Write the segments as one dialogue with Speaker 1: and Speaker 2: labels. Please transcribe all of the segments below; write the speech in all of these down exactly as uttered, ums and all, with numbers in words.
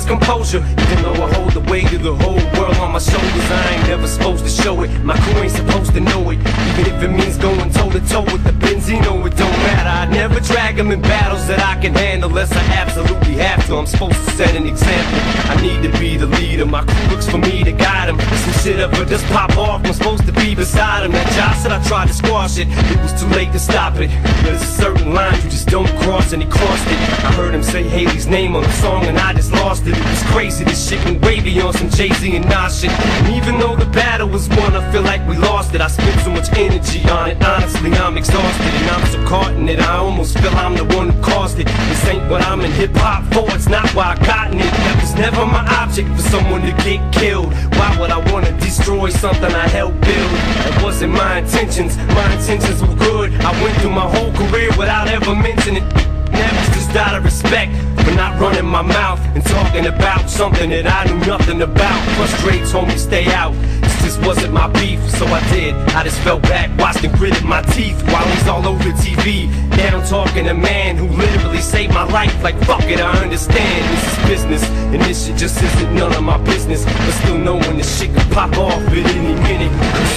Speaker 1: composure. Even though I hold the weight of the whole world on my shoulders, I ain't never supposed to show it. My crew ain't supposed to know it. Even if it means going toe to toe with the Benzino, it don't matter. I'd never drag them in battles that I can handle unless I absolutely have to. I'm supposed to set an example. I need to be the leader. My crew looks for me to guide them. If some shit ever just pop off, I'm supposed to be beside him. That Josh said I tried to squash it, it was too late to stop it. There's a certain line you just don't cross, and he crossed it. I heard him say Haley's name on the song and I just lost it. It was crazy, this shit went way beyond some Jay-Z and Nas shit. And even though the battle was won, I feel like we lost it. I spent so much energy on it, honestly I'm exhausted. And I'm so caught in it, I almost feel I'm the one who caused it. This ain't what I'm in hip-hop for, it's not why I gotten it. That was never my object, for someone to get killed. Why would I wanna destroy something I helped build? That wasn't my intentions, my intentions were good. I went through my whole career without ever mentioning it. Never just out of respect for not running my mouth and talking about something that I knew nothing about. Frustrates, homie, stay out. This just wasn't my beef, so I did. I just fell back, watched and gritted my teeth while he's all over T V. Down talking a man who literally saved my life. Like fuck it, I understand this is business, and this shit just isn't none of my business. But still knowing this shit could pop off at any minute.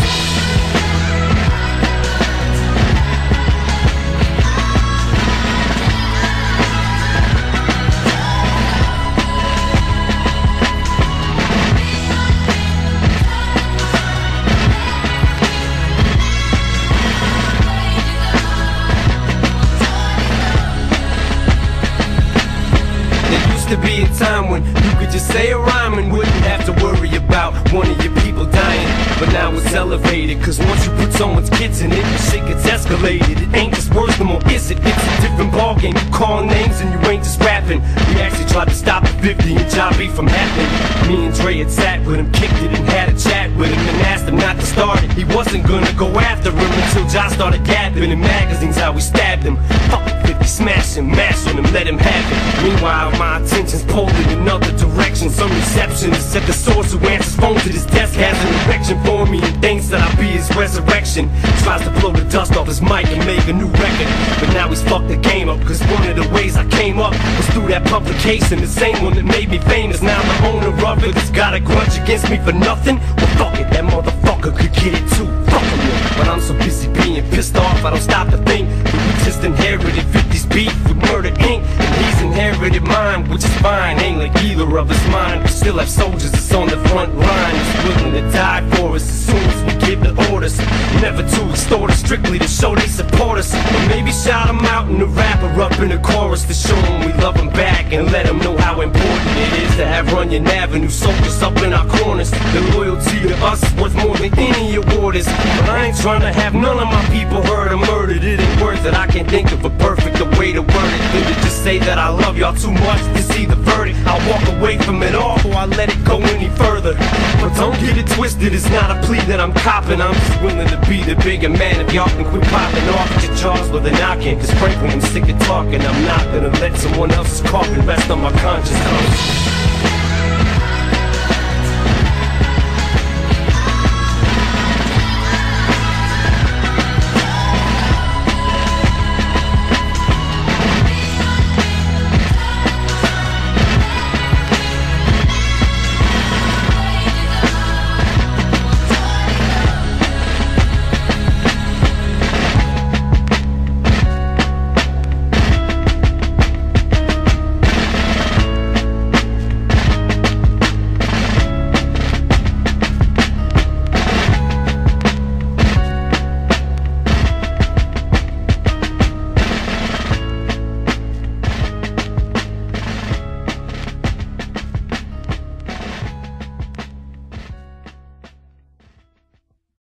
Speaker 1: To be a time when you could just say a rhyme and wouldn't have to worry about one of your people dying. But now it's elevated, cause once you put someone's kids in it, the shit gets escalated. It ain't just words no more, is it? It's a different ballgame. You call names and you ain't just rapping. We actually tried to stop the fifty and Jobby from happening. Me and Dre had sat with him, kicked it and had a chat with him and asked him not to start it. He wasn't gonna go after him until Josh started gapping in magazines how we stabbed him. Fuck it, fifty, smash him, mash on him, let him have it. Meanwhile, my attention's pulled in another direction. Some receptionist at the source who answers phone to this desk has an erection for me and thinks that I'll be his resurrection. Tries to blow the dust off his mic and make a new record, but now he's fucked the game up, cause one of the ways I came up was through that publication. The same one that made me famous, now the owner of it has got a grudge against me for nothing. Well fuck it, that motherfucker could get it too. Fuck him, yeah. But I'm so busy being pissed off I don't stop to think that we just inherited fifty's beef with Murder Incorporated. And he's inherited mine, which is fine. Ain't like either of us mine. We still have soldiers that's on the front line, that's willing to die for us as soon as we give the orders. Never to extort us, strictly to show they support us. Or maybe shout them out in the rapper up in the chorus to show them we love them back and let them know how important it is to have Runyon Avenue soldiers up in our corners. The loyalty to us is worth more than any award is. But I ain't trying to have none of my people hurt or murdered. It ain't worth it, I can't think of a perfect way to word it than to just say that I love y'all too much to see the verdict. I'll walk away from it all before I let it go any further. But don't get it twisted, it's not a plea that I'm copping. I'm just willing to be the bigger man if y'all can quit popping off at your jaws with a knocking. Cause frankly I'm sick of talking, I'm not gonna let someone else's coffin rest on my conscience.